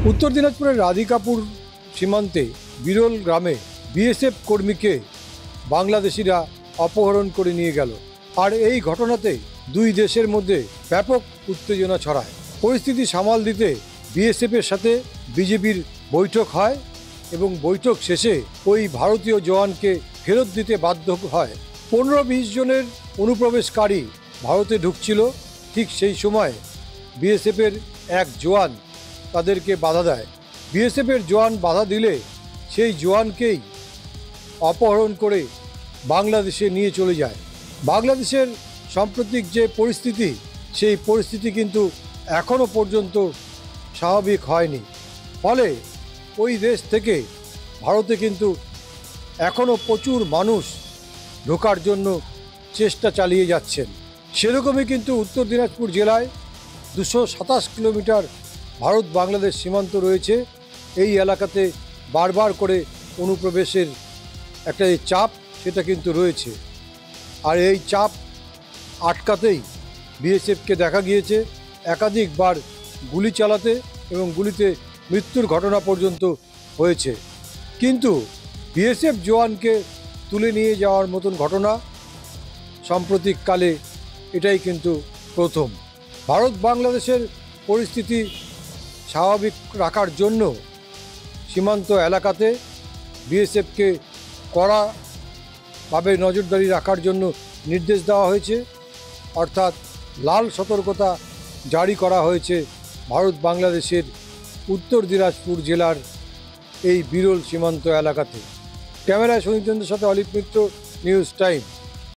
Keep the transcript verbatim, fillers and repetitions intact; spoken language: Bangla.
উত্তর দিনাজপুরের রাধিকাপুর সীমান্তে বিরল গ্রামে বিএসএফ কর্মীকে বাংলাদেশিরা অপহরণ করে নিয়ে গেল। আর এই ঘটনাতে দুই দেশের মধ্যে ব্যাপক উত্তেজনা ছড়ায়। পরিস্থিতি সামাল দিতে বিএসএফের সাথে বিজেপির বৈঠক হয় এবং বৈঠক শেষে ওই ভারতীয় জওয়ানকে ফেরত দিতে বাধ্য হয়। পনেরো বিশ জনের অনুপ্রবেশকারী ভারতে ঢুকছিল, ঠিক সেই সময় বিএসএফের এক জওয়ান তাদেরকে বাধা দেয়। বিএসএফের জওয়ান বাধা দিলে সেই জওয়ানকেই অপহরণ করে বাংলাদেশে নিয়ে চলে যায়। বাংলাদেশের সাম্প্রতিক যে পরিস্থিতি, সেই পরিস্থিতি কিন্তু এখনও পর্যন্ত স্বাভাবিক হয়নি। ফলে ওই দেশ থেকে ভারতে কিন্তু এখনও প্রচুর মানুষ ঢোকার জন্য চেষ্টা চালিয়ে যাচ্ছেন। সেরকমই কিন্তু উত্তর দিনাজপুর জেলায় দুশো সাতাশ কিলোমিটার ভারত বাংলাদেশ সীমান্ত রয়েছে। এই এলাকাতে বারবার করে অনুপ্রবেশের একটা যে চাপ, সেটা কিন্তু রয়েছে। আর এই চাপ আটকাতেই বিএসএফকে দেখা গিয়েছে একাধিকবার গুলি চালাতে এবং গুলিতে মৃত্যুর ঘটনা পর্যন্ত হয়েছে। কিন্তু বিএসএফ জওয়ানকে তুলে নিয়ে যাওয়ার মতন ঘটনা সাম্প্রতিককালে এটাই কিন্তু প্রথম। ভারত বাংলাদেশের পরিস্থিতি স্বাভাবিক রাখার জন্য সীমান্ত এলাকাতে বিএসএফকে কড়াভাবে নজরদারি রাখার জন্য নির্দেশ দেওয়া হয়েছে, অর্থাৎ লাল সতর্কতা জারি করা হয়েছে ভারত বাংলাদেশের উত্তর দিনাজপুর জেলার এই বিরল সীমান্ত এলাকাতে। ক্যামেরায় সুনীতেন্দ্রের সাথে অলিপ মিত্র, নিউজ টাইম।